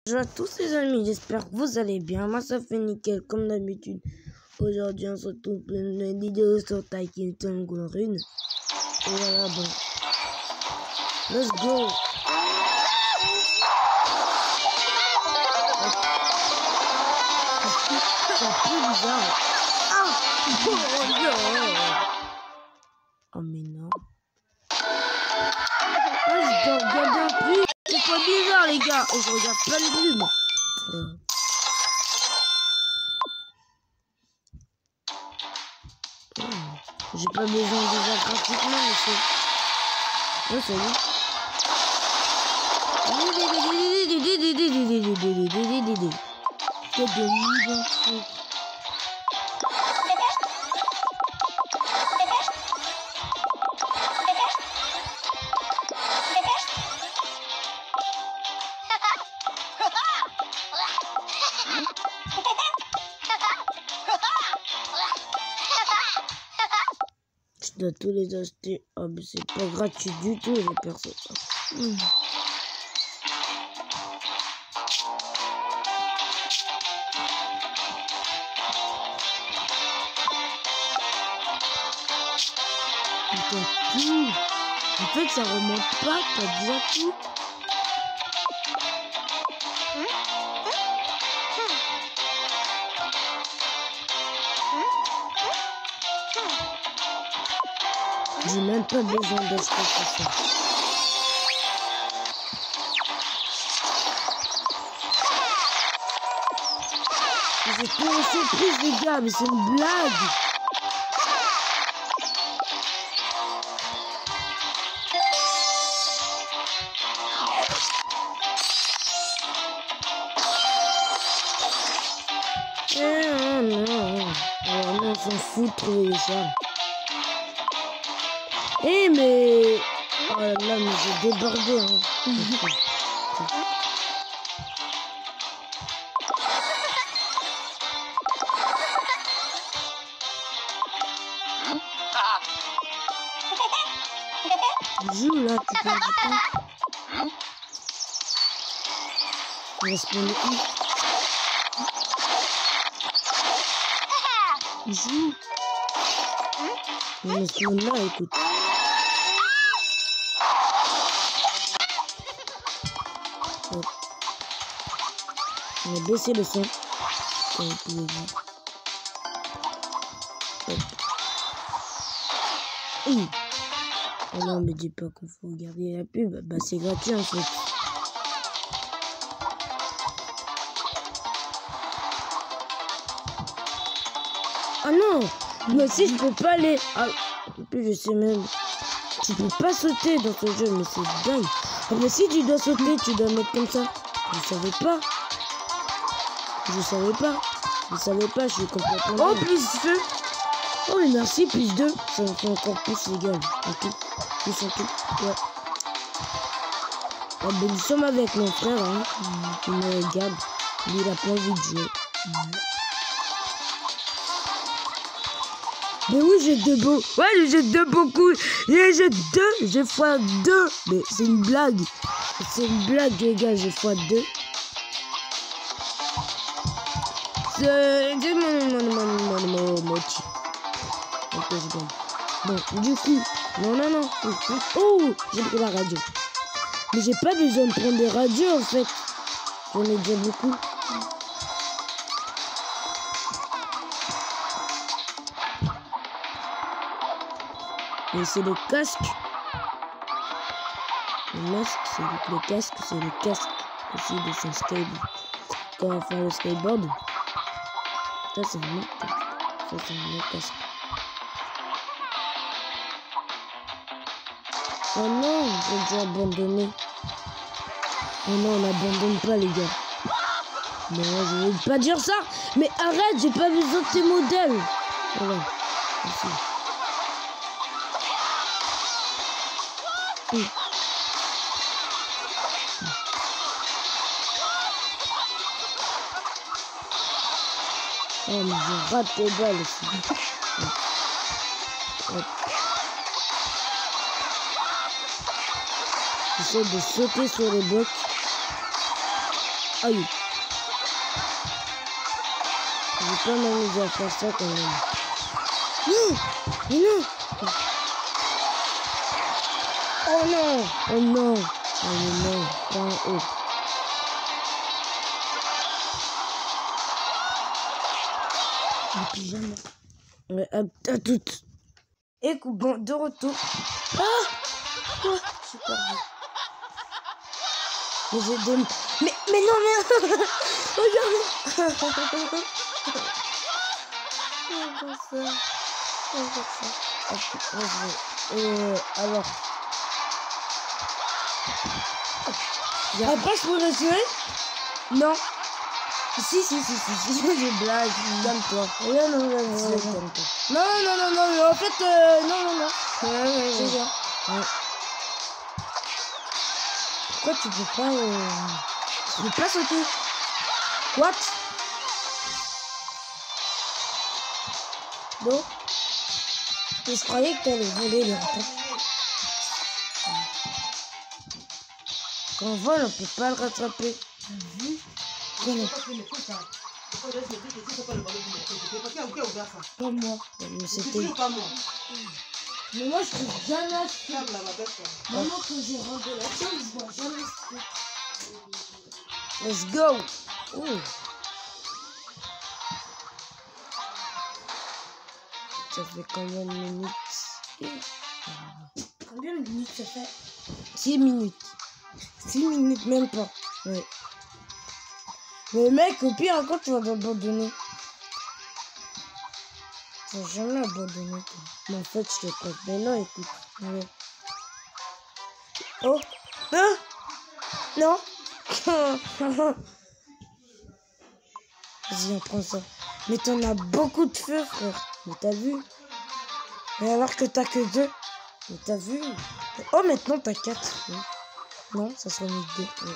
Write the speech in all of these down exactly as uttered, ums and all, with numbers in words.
Bonjour à tous les amis, j'espère que vous allez bien. Moi ça fait nickel comme d'habitude. Aujourd'hui on se retrouve pour une vidéo sur Tycoon Jungle Run. Et voilà, bon. Let's go. C'est un peu bizarre. Ah, oh non. Oh mais non. Ah, je dois regarder un plus. C'est pas bizarre les gars. Et je regarde plein de plumes. Euh. J'ai pas besoin déjà pratiquement, mais c'est... Oh, salut. Tête de nuit dans le feu. Je dois tous les acheter. Ah, mais c'est pas gratuit du tout, les personnes. Mmh. Putain, tout. En fait, ça remonte pas, t'as déjà tout. J'ai même pas besoin d'acheter tout ça. J'ai pas une surprise les gars, mais c'est une blague. Eh non, alors non, on s'en fout de trouver ça. Eh mais... Oh là là, mais j'ai débordé, hein. Joue là, tu perds du temps. On va se prendre une. Joue. On va se prendre là, écoute. Hop. On va baisser le son. Comme vous pouvez voir. Hop. Ouh. Oh non, me dis pas qu'il faut regarder la pub. Bah, c'est gratuit en fait. Ah non! Moi aussi, je peux pas aller. Ah, en plus, je sais même. Tu peux pas sauter dans ce jeu, mais c'est dingue. Ah, mais si tu dois sauter, tu dois mettre comme ça. Je savais pas. Je savais pas. Je savais pas, je suis complètement. Oh, plus deux. Oh, mais merci, plus deux. Ça me fait encore plus légal. Ok. Plus en tout. Ouais. Ah, ben, nous sommes avec mon frère, hein. Il me regarde. Lui, il a pas envie de jouer. Mais oui, j'ai deux beaux. Ouais, j'ai deux beaucoup. J'ai deux. J'ai fois deux. Mais c'est une blague. C'est une blague, les gars. J'ai fois deux. C'est. Ok, je gagne. Bon, du coup. Non, non, non. Oh, j'ai pris la radio. Mais j'ai pas besoin de prendre des radios, en fait. J'en ai déjà beaucoup. Et c'est le casque. Le masque, c'est le, le casque, c'est le casque aussi de son skateboard. Quand on va faire le skateboard, ça c'est un autre casque. Ça c'est un autre casque. Oh non, j'ai déjà abandonné. Oh non, on n'abandonne pas les gars. Non, je ne veux pas dire ça. Mais arrête, j'ai pas besoin de tes modèles. Voilà, ici. Mmh. Oh mais je rate les balles aussi. Hop. J'essaie de sauter sur les blocs. Aïe. Je vais pas m'amuser à faire ça quand même. Non. Mais non. Oh non. Oh non. Oh non. Pas en haut. Le pyjama. Ouais, à, à toutes. Écoute, bon, de retour. Ah, oh, j'ai perdu. Mais j'ai des... Mais, mais non, mais... Regarde. Regarde ça. Regarde ça. Euh, alors... Ah, passe pour le tuer? Non. Si, si, si, si, si, je blague, calme-toi. Non, non, non, non, non, non, non, non, non, non, en fait, euh, non, non, non. Ouais, ouais, c'est bien. Ouais. Pourquoi tu peux pas, euh... tu peux pas sauter? What? Non. Et je croyais que t'allais voler les ratons. Quand on vole, on peut pas le rattraper. Mmh. Comment? Pas moi. Mais c'était... Mais moi, je trouve jamais acheté. Maman, quand j'ai rendu la chambre, je vois jamais acheté. Let's go. Ouh. Ça fait combien de minutes? Combien de minutes ça fait? six minutes. six minutes, même pas. Ouais. Mais mec, au pire encore, tu vas abandonner. Tu vas jamais abandonner. Toi. Mais en fait, je te prête. Mais non, écoute. Ouais. Oh. Non. Non. Vas-y, on prend ça. Mais t'en as beaucoup de feu, frère. Mais t'as vu? Et alors que t'as que deux. Mais t'as vu? Oh, maintenant t'as quatre. Oui. Non, ça sera mis deux. Oui.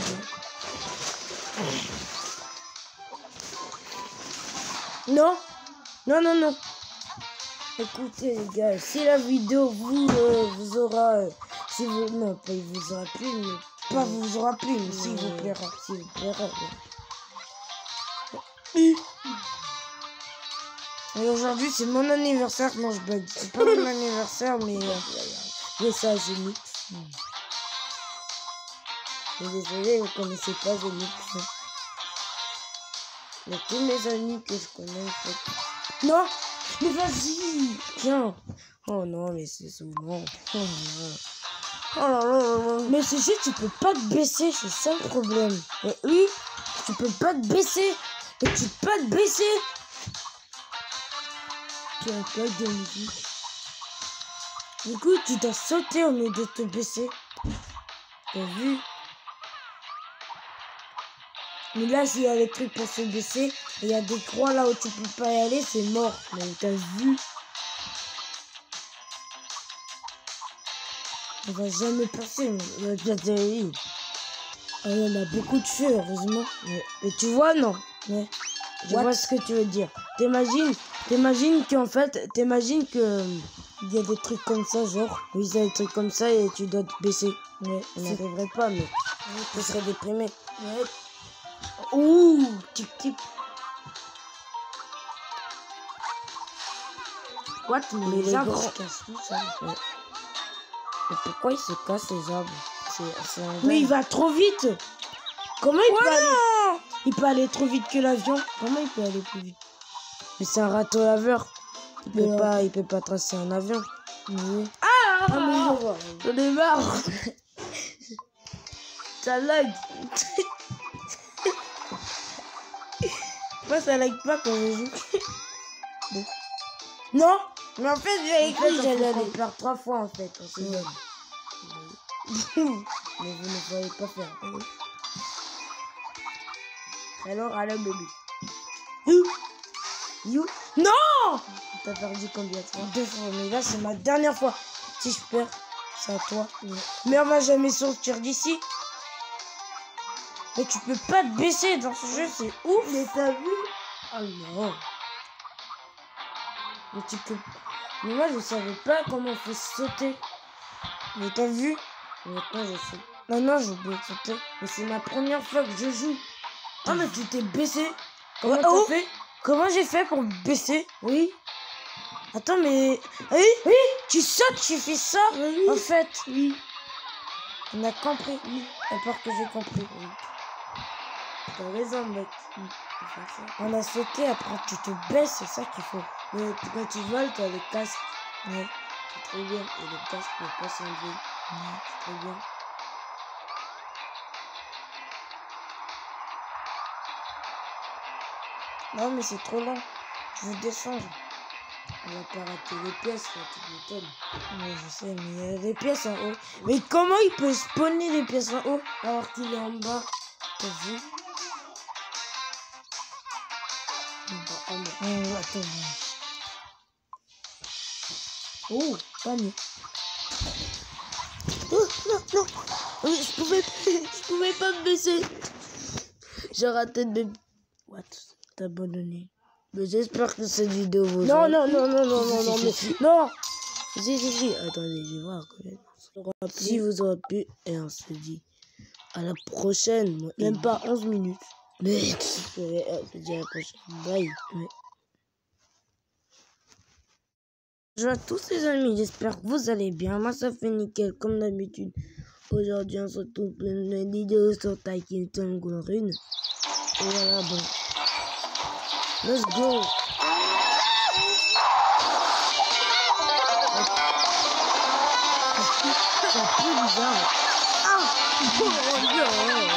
Non, non, non, non. Écoutez les gars, si la vidéo vous euh, vous aura, euh, si vous non pas il vous aura plu, mais pas vous aura plu, mais s'il vous plaira, s'il vous plaira. Ouais. Et aujourd'hui c'est mon anniversaire, non je bug, c'est pas mon anniversaire, mais euh, mais ça Zénith. Mais désolé, vous connaissez pas Zénith. Mais tous mes amis que je connais, en fait. Non, mais vas-y, viens. Oh non, mais c'est souvent. Oh non. Oh là là là là. Mais c'est juste, tu peux pas te baisser, c'est ça le problème. Et oui, tu peux pas te baisser. Et tu peux pas te baisser. Tu as pas de musique. Du coup, tu dois sauter au lieu de te baisser. T'as vu? Mais là, s'il y a des trucs pour se baisser, et il y a des croix là où tu peux pas y aller, c'est mort. Mais t'as vu? On va jamais passer. Mais il y en a beaucoup de feu, heureusement. Mais, mais tu vois, non? Mais, je What? vois ce que tu veux dire. T'imagines, t'imagines qu'en fait, t'imagines que il y a des trucs comme ça, genre, oui, il y a des trucs comme ça et tu dois te baisser. Mais on n'arriverait pas, mais tu serais déprimé. Ouais. Ouh, tic tic. What? Mais, mais les arbres se cassent tout ça. Ouais. Mais pourquoi il se casse les arbres? C'est un Mais il va trop vite. Comment il voilà peut aller? Il peut aller trop vite que l'avion. Comment il peut aller plus vite? Mais c'est un râteau laveur. Il peut pas, euh... il peut pas tracer un avion. Oui. Ah, ah mais j'en ai marre. Ça lag. Moi ça lag pas quand je joue. Bon. Non, mais en fait j'ai écrit que j'allais aller faire trois fois en fait. On se donne. Mais vous ne pouvez pas faire. Alors allez bébé. You. You. Non. T'as perdu combien de fois? Deux fois, mais là c'est ma dernière fois. Si je perds, c'est à toi. Ouais. Mais on va jamais sortir d'ici. Mais tu peux pas te baisser dans ce jeu, c'est ouf. Mais t'as vu? Oh non. Mais tu peux... Mais moi je savais pas comment on fait sauter. Mais t'as vu? Maintenant je sais. Non, non, j'ai oublié de sauter. Mais c'est ma première fois que je joue. Ah, mais tu t'es baissé. Comment t'as oh fait? Comment j'ai fait pour me baisser? Oui. Attends, mais... Oui, oui, tu sautes, tu fais ça. Oui. En fait, oui. On a compris. Oui. À part que j'ai compris. Oui. T'as raison, mec. Oui. On a sauté, après tu te baisses, c'est ça qu'il faut. Mais quand tu voles, t'as le casque. Ouais. C'est très bien. Et le casque ne peut pas s'enlever. Ouais. C'est très bien. Non, mais c'est trop lent. Je veux descendre. On va pas rater les pièces, là, tu m'étonnes. Oui, je sais, mais il y a des pièces en haut. Mais comment il peut spawner des pièces en haut alors qu'il est en bas? T'as vu? Oh, attends. Oh, panier. Oh, non, non. Oui, je pouvais, je pouvais pas me baisser. J'ai raté de mes... What? T'as abandonné. Mais j'espère que cette vidéo vous... Non, non, non, non, non, non, non, mais... Non. Si, si, si. Attendez, je vais voir quand même. Si vous aurez pu, et on se dit à la prochaine. Même pas onze minutes. Mais on se dit à la prochaine. Bye. Ouais. Bonjour à tous les amis, j'espère que vous allez bien. Moi ça fait nickel comme d'habitude. Aujourd'hui on se retrouve pour une vidéo sur Tycoon Rune. Et voilà, bon. Let's go. C'est un peu bizarre. Ah, oh non.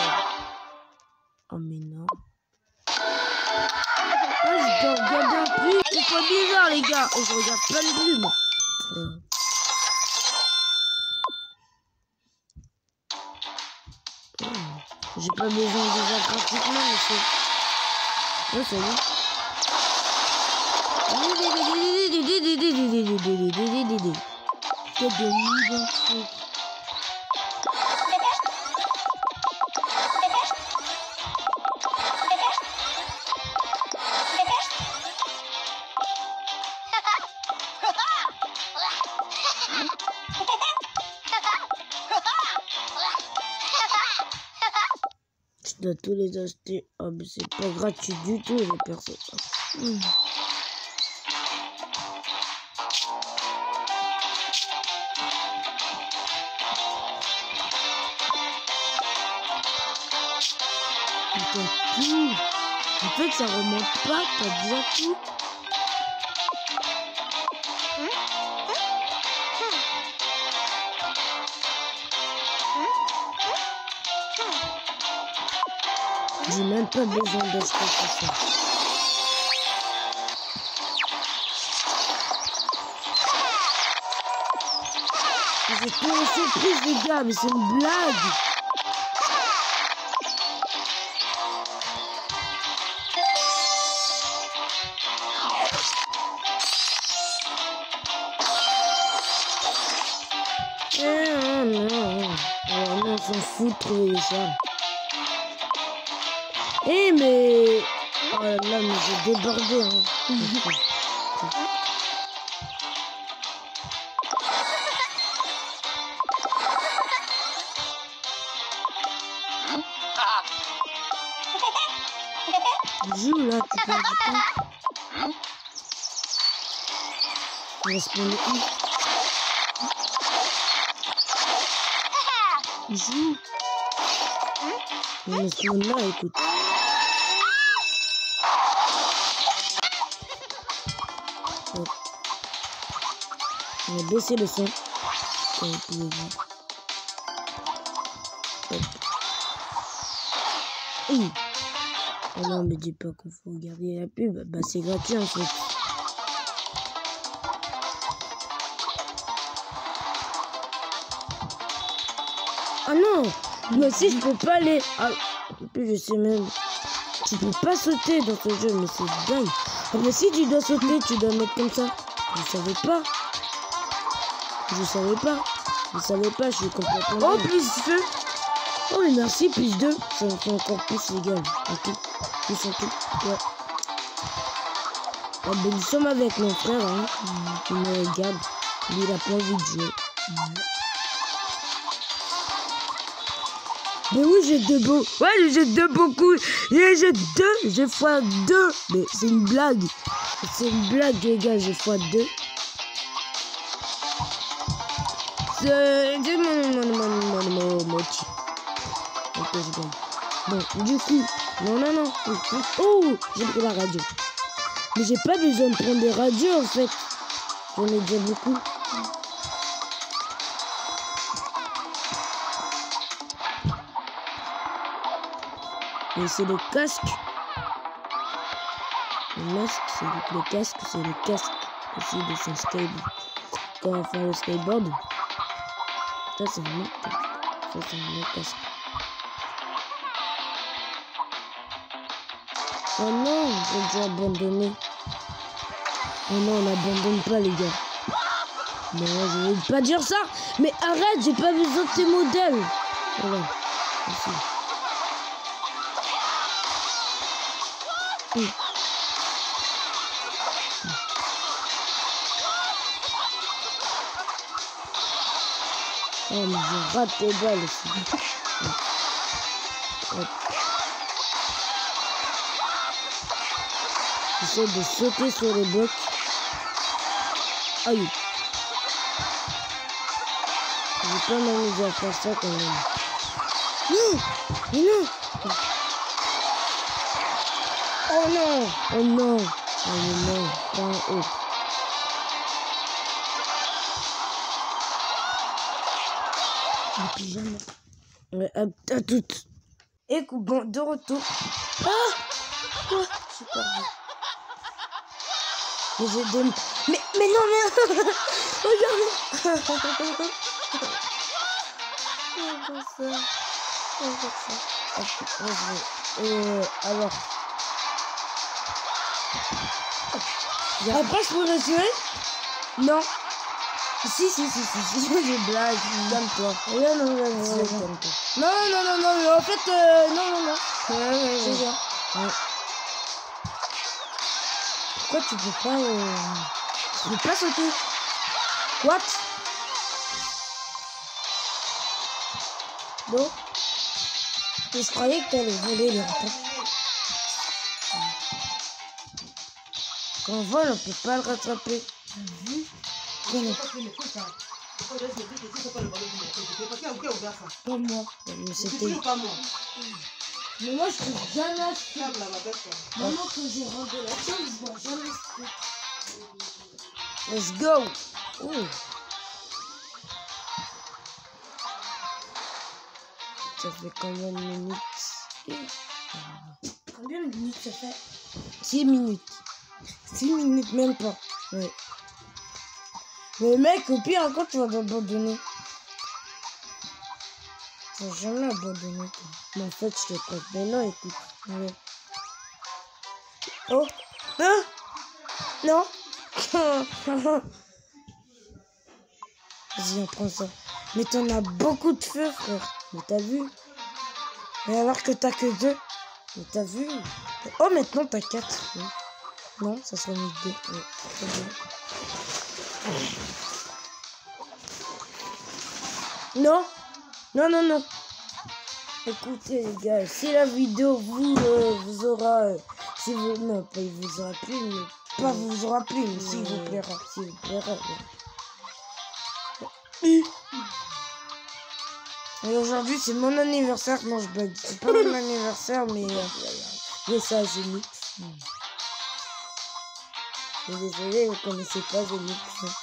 Oh mais non. Ah, je dois regarder un peu. C'est pas bizarre les gars. Et je regarde plein de plumes. Ouais. Oh. J'ai pas besoin déjà gratuitement, mais c'est... Oh, salut. Tête de nid dans le truc. Je dois tous les acheter. Oh, mais c'est pas gratuit du tout, les personnes. Mmh. T'as tout. En fait, ça remonte pas, t'as déjà tout. J'ai même pas besoin d'acheter tout ça. C'est pour une surprise les gars, mais c'est une blague. Ah non, alors non, on s'en fout de trouver les charmes. Eh mais... Oh là là, mais j'ai débordé hein. Joue là, tu perds du temps. On va spawner où? Joue. On va spawner là, écoute. Hop. On va baisser le son. Comme vous pouvez voir. Hop. Oui. Oh non, me dis pas qu'il faut regarder la pub. Bah, c'est gratuit en fait. Ah non! Moi aussi, je peux pas aller. Ah, en plus, je sais même. Tu peux pas sauter dans ce jeu, mais c'est dingue. Ah, mais si tu dois sauter, tu dois mettre comme ça. Je savais pas. Je savais pas. Je savais pas, je suis complètement. Oh, plus feu! Oh, mais merci, plus deux. Ça me fait encore plus légal. Ok. Plus en tout. Ouais. Ah, ben, nous sommes avec mon frère, hein. Il me regarde. Lui, il a pas envie de jouer. Mais oui, j'ai deux beaux. Ouais, j'ai deux beaucoup. J'ai deux. J'ai fois deux. Mais c'est une blague. C'est une blague, les gars. J'ai fois deux. C'est... Bon, du coup... Non, non, non. Oh, j'ai pris la radio. Mais j'ai pas besoin de prendre des radios, en fait. J'en ai déjà beaucoup. Et c'est le casque. Le masque, c'est le, le casque, c'est le casque aussi de son skateboard. Quand on va faire le skateboard, ça c'est un autre casque. Ça c'est un autre casque. Oh non, j'ai déjà abandonné. Oh non, on n'abandonne pas les gars. Non, je ne veux pas dire ça. Mais arrête, j'ai pas besoin de tes modèles. Voilà, ici. Mmh. Oh mais je rate les balles aussi. Hop. J'essaie de sauter sur les blocs. Aïe. Je vais pas m'amuser à faire ça quand même. Non, mais non. Oh non, oh non, oh non, pas en haut. Le pyjama. Ouais, à, à toutes. Et coup, bon, de retour. Ah, ah, super. Mais j'ai des... Mais, mais non, mais... Regarde. Euh, alors... Après, je peux l'assurer? Non. Si, si, si, si, si, je blague, calme-toi. Non, non, non, non, non, non, non, non, non, non, en fait, euh, non, non, non. Ouais, ouais, c'est ça. Ouais. Pourquoi tu peux pas... Euh... Tu peux pas sauter? What? Bon. Et je croyais que t'allais voler le repas. Quand on vole, on peut pas le rattraper. Pas moi. Mais c'était... Mais moi, je trouve jamais ça. Maman, quand j'ai rendu la chambre, je vois jamais ça. Let's go. Ooh. Ça fait combien de minutes? Combien de minutes ça fait? six minutes. six minutes, même pas. Ouais. Mais mec, au pire, encore, tu vas m'abandonner. Tu vas jamais abandonner, toi. Mais en fait, je te compte. Mais non, écoute. Ouais. Oh. Hein? Non. Vas-y, on prend ça. Mais t'en as beaucoup de feu, frère. Mais t'as vu? Et alors que t'as que deux? Mais t'as vu? Oh, maintenant t'as quatre. Oui. Non, ça sera mis deux. Oui, très bien. Non, non, non, non. Écoutez les gars, si la vidéo vous, euh, vous aura, euh, si vous, non, pas il vous aura plu, mais pas vous aura plu, mais s'il vous plaira, s'il vous plaira. Oui. Et aujourd'hui c'est mon anniversaire, non je blague, c'est pas mon anniversaire, mais euh, mais ça Zenix. Mais désolé, vous connaissez pas Zenix.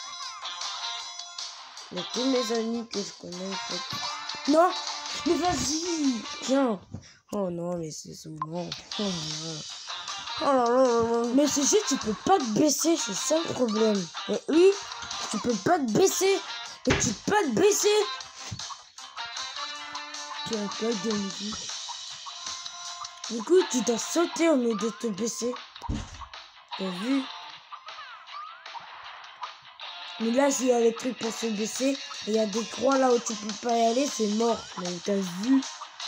Il y a tous mes amis que je connais en fait. Non, mais vas-y, tiens. Oh non, mais c'est souvent. Oh non. Oh là là là là. Mais c'est juste, tu peux pas te baisser, c'est ça le problème. Et oui, tu peux pas te baisser. Et tu peux pas te baisser. Tu as un peu de musique. Du coup, tu dois sauter au lieu de te baisser. T'as vu? Mais là, s'il y a les trucs pour se baisser, il y a des croix là où tu peux pas y aller, c'est mort. Mais t'as vu?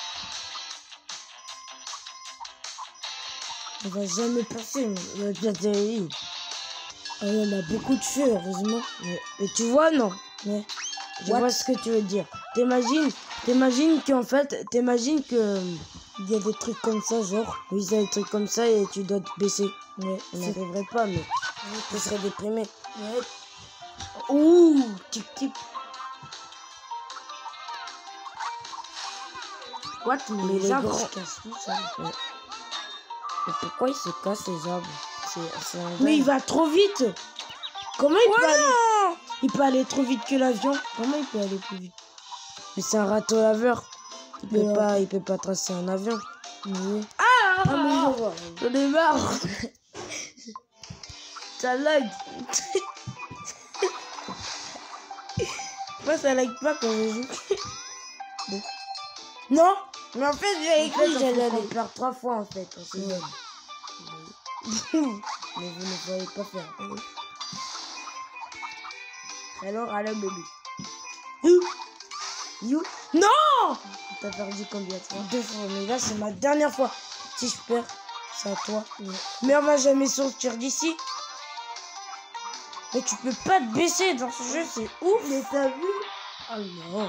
On va jamais passer. Mais... Il y en a beaucoup de feu, heureusement. Mais, mais tu vois, non. Mais... Je vois ce que tu veux dire. T'imagines, t'imagines qu'en fait, t'imagines que Il y a des trucs comme ça, genre. oui, il y a des trucs comme ça et tu dois te baisser. Ouais, On c'est- n'arriverait pas, mais tu serais déprimé. ouais. Ouh, tic tic. What? Mais Mais les les arbres grands- se cassent tout ça. Ouais. Et pourquoi ils se cassent les arbres? C'est, c'est un Mais il dingue. va trop vite. Comment il peut Voilà. aller? Il peut aller trop vite que l'avion. Comment il peut aller plus vite? Mais c'est un râteau laveur. Il peut Mais pas, il peut pas tracer un avion. Oui. Ah, Ah, mais je vois. j'en ai marre. Ça lag. Moi, ça lag pas quand je joue. Non. Mais en fait, j'ai En fait, écrit, il j'allais faut qu'on aller. pleure trois fois en fait. On se Ouais. donne. Mais vous ne pouvez pas faire. Alors, allez bébé. You. You. Non! T'as perdu combien de fois? Deux fois, mais là, c'est ma dernière fois. Si je perds, c'est à toi. Mais on va jamais sortir d'ici. Mais tu peux pas te baisser dans ce jeu, c'est ouf. Mais t'as vu? Oh non.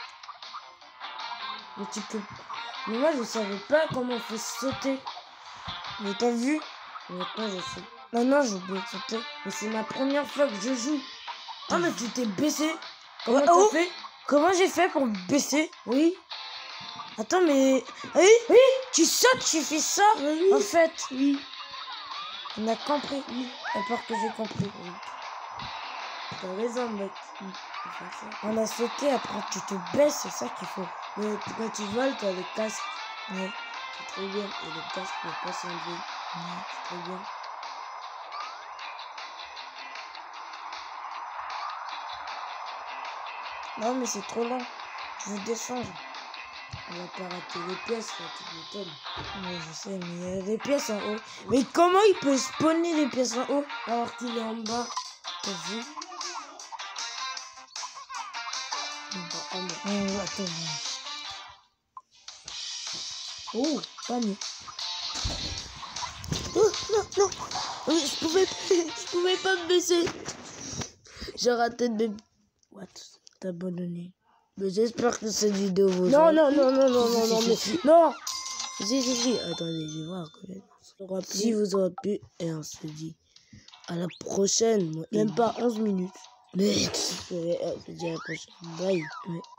Mais tu peux. Mais moi, je savais pas comment il faut sauter. Mais t'as vu? Maintenant, je sais. Maintenant, j'ai oublié de sauter. Mais c'est ma première fois que je joue. Ah, mais tu t'es baissé. Comment Ouais, t'as oh. fait? Comment j'ai fait pour me baisser? Oui. Attends, mais. Oui? Oui? Tu sautes, tu fais ça? Oui. En fait. Oui. On a compris. Oui. À part que j'ai compris. Oui. T'as raison, mec. Mm. Faut faire ça. On a sauté, après tu te baisses, c'est ça qu'il faut. Mais quand tu voles, t'as le casque. Ouais. C'est très bien. Et le casque ne peut pas s'enlever. C'est très bien. Non, mais c'est trop long. Je veux descendre. On va pas rater les pièces, là, tu m'étonnes. Oui, je sais, mais il y a des pièces en haut. Mais comment il peut spawner les pièces en haut Alors qu'il est en bas. T'as vu? Bon, ah, non. Oh, attends. Oh, panier. Oh, non, non. Oui, je pouvais, je pouvais pas me baisser. J'ai raté de mes... What? T'as abandonné. Mais j'espère que cette vidéo vous Non, aura non, plu. non, non, non, non, non, mais... Non. Si, si, si. Attendez, je vais voir quand même. Aura plu. Si vous aurez pu, et on se dit à la prochaine. Moi, Même pas onze minutes. Mais, on se dit à la prochaine. Bye. Ouais.